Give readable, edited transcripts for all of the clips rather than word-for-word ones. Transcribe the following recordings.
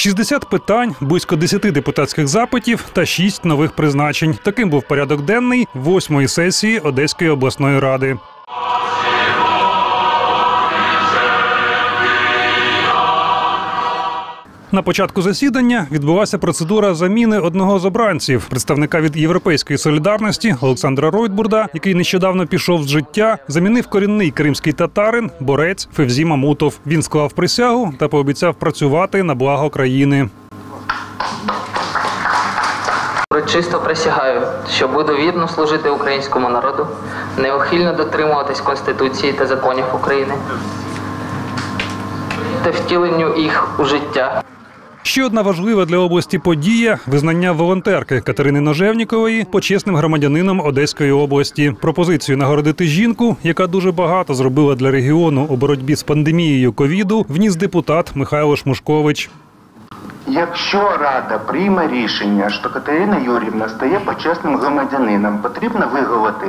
60 питань, близько 10 депутатських запитів та 6 нових призначень. Таким був порядок денний 8-ї сесії Одеської обласної ради. На початку засідання відбулася процедура заміни одного з обранців – представника від «Європейської солідарності» Олександра Ройтбурда, який нещодавно пішов з життя, замінив корінний кримський татарин, борець Февзі Мамутов. Він склав присягу та пообіцяв працювати на благо країни. Урочисто присягаю, що буду вірно служити українському народу, неухильно дотримуватись Конституції та законів України та втіленню їх у життя. Ще одна важлива для області подія – визнання волонтерки Катерини Ножевнікової почесним громадянином Одеської області. Пропозицію нагородити жінку, яка дуже багато зробила для регіону у боротьбі з пандемією ковіду, вніс депутат Михайло Шмушкович. Якщо Рада прийме рішення, що Катерина Юріївна стає почесним громадянином, потрібно виголосити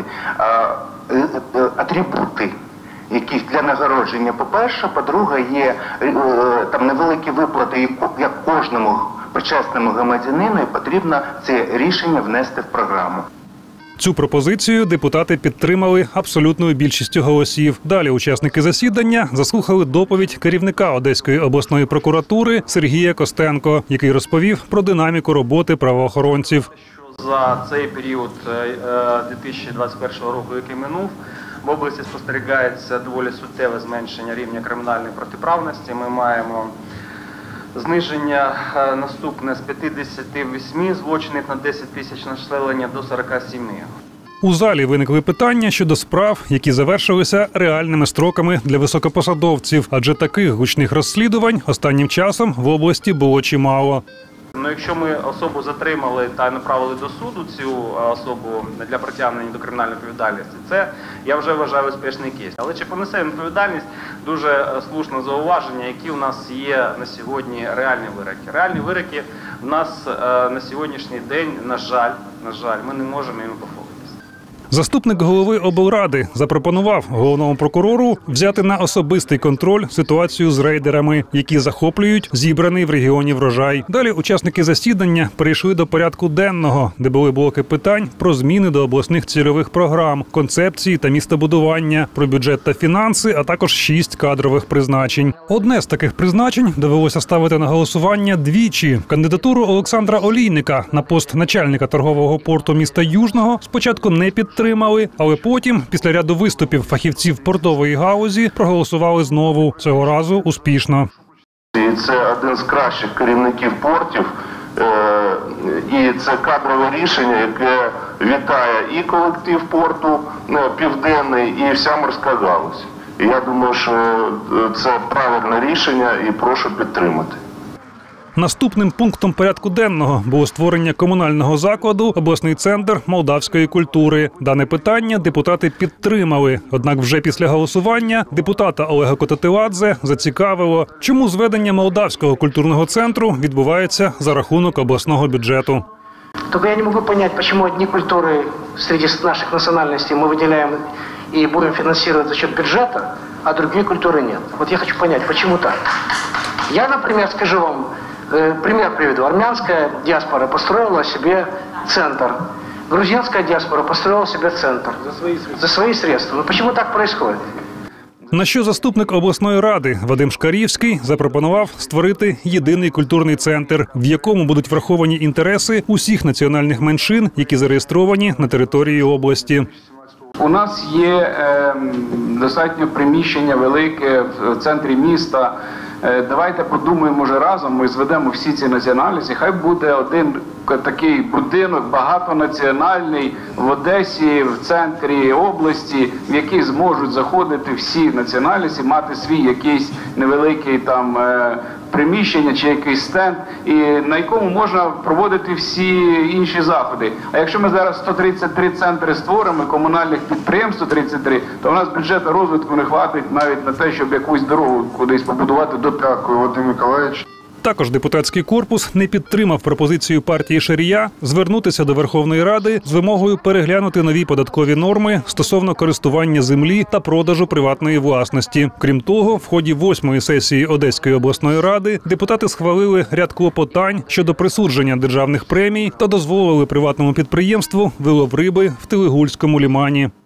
атрибути якісь для нагородження. По-перше, по-друге, є там невеликі виплати, як кожному почесному громадянину, і потрібно це рішення внести в програму. Цю пропозицію депутати підтримали абсолютною більшістю голосів. Далі учасники засідання заслухали доповідь керівника Одеської обласної прокуратури Сергія Костенко, який розповів про динаміку роботи правоохоронців. За цей період 2021 року, який минув, в області спостерігається доволі суттєве зменшення рівня кримінальної протиправності. Ми маємо зниження наступне з 58 злочинів на 10 тисяч населення до 47. У залі виникли питання щодо справ, які завершилися реальними строками для високопосадовців, адже таких гучних розслідувань останнім часом в області було чимало. Якщо ми особу затримали та направили до суду, цю особу для притягнення до кримінальної відповідальності, це, я вже вважаю, успішний кейс. Але чи понесе відповідальність, дуже слушне зауваження, які у нас є на сьогодні реальні вироки. Реальні вироки у нас на сьогоднішній день, на жаль, ми не можемо їм пофоткатися. Заступник голови облради запропонував головному прокурору взяти на особистий контроль ситуацію з рейдерами, які захоплюють зібраний в регіоні врожай. Далі учасники засідання перейшли до порядку денного, де були блоки питань про зміни до обласних цільових програм, концепції та містобудування, про бюджет та фінанси, а також 6 кадрових призначень. Одне з таких призначень довелося ставити на голосування двічі. Кандидатуру Олександра Олійника на пост начальника торгового порту міста Южного спочатку не підтримали, але потім, після ряду виступів фахівців портової галузі, проголосували знову, цього разу успішно. Це один з кращих керівників портів, і це кадрове рішення, яке вітає і колектив порту Південний, і вся морська галузь. І я думаю, що це правильне рішення і прошу підтримати. Наступним пунктом порядку денного було створення комунального закладу «Обласний центр молдавської культури». Дане питання депутати підтримали. Однак вже після голосування депутата Олега Кототиладзе зацікавило, чому зведення молдавського культурного центру відбувається за рахунок обласного бюджету. Только я не могу понять, почему одни культуры среди наших национальностей мы выделяем и будем финансировать за счет бюджета, а другие культуры нет. Вот я хочу понять, почему так. Я, например, скажу вам, пример приведу. Армянская диаспора построила себе центр. Грузинская диаспора построила себе центр. За свои средства. Но почему так происходит? На що заступник обласної ради Вадим Шкарівський запропонував створити єдиний культурний центр, в якому будуть враховані інтереси усіх національних меншин, які зареєстровані на території області. У нас є достатньо приміщення велике в центрі міста. Давайте подумаємо, може разом ми зведемо всі ці національності. Хай буде один такий будинок багатонаціональний в Одесі, в центрі області, в який зможуть заходити всі національності, мати свій якийсь невеликий там приміщення чи якийсь стенд, і на якому можна проводити всі інші заходи. А якщо ми зараз 133 центри створимо, комунальних підприємств 133, то у нас бюджету розвитку не хватить навіть на те, щоб якусь дорогу кудись побудувати до П'ятки. Вадим Миколаївич. Також депутатський корпус не підтримав пропозицію партії Шарія звернутися до Верховної Ради з вимогою переглянути нові податкові норми стосовно користування землі та продажу приватної власності. Крім того, в ході 8-ї сесії Одеської обласної ради депутати схвалили ряд клопотань щодо присудження державних премій та дозволили приватному підприємству вилов риби в Телегульському лимані.